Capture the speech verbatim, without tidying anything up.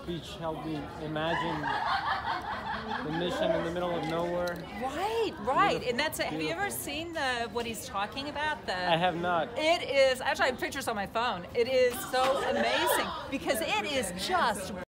speech helped me imagine the mission in the middle of nowhere. Right, right. Beautiful, And that's it. Have you beautiful. ever seen the what he's talking about? The I have not. It is, actually I have pictures on my phone. It is so amazing because it is just